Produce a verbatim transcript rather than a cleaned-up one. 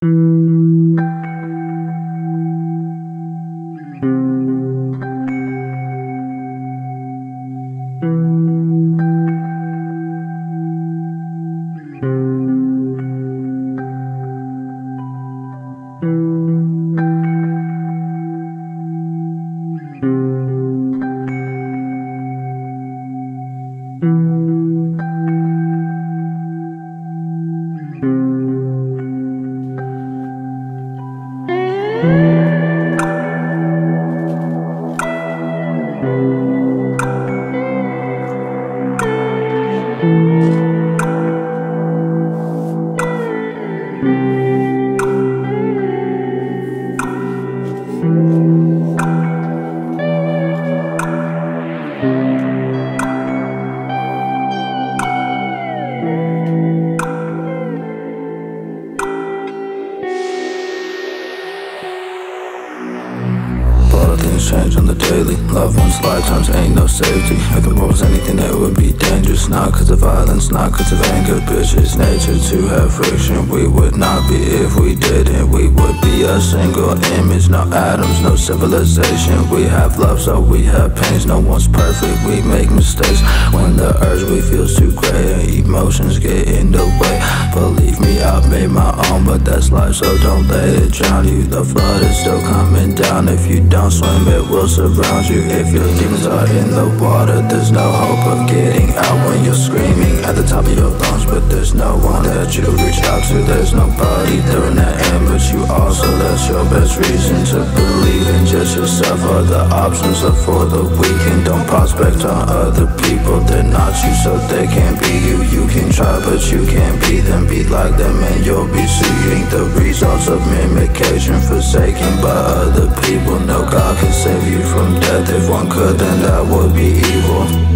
Change on the daily. Loved ones' lifetimes ain't no safety. If the world was anything, it would be dangerous. Not cause of violence, not cause of anger, bitch. It's nature to have friction. We would not be if we didn't. We would be a single image. No atoms, no civilization. We have love, so we have pains. No one's perfect, we make mistakes. When the urge we feel's too great and emotions get in the way. Believe me, I've made my own, but that's life, so don't let it drown you. The flood is still coming down. If you don't swim, it will surround you. If your demons are in the water, there's no hope of getting out when you're screaming at the top of your lungs. But there's no one that you reach out to. There's nobody during that end but you. Also, that's your best reason to believe in just yourself. Other options are for the weak, and don't prospect on other people. They're not you, so they can't be you. You can try, but you can't be them. Be like them and you'll be seeing the results of mimication. Forsaken by other people. No God can save you from death. If one could, then that would be evil.